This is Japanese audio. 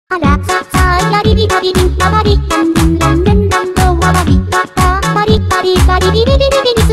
あらささやりりばりりんばばりランルンランルンランドわばりばばバリバリバリリリリリリリ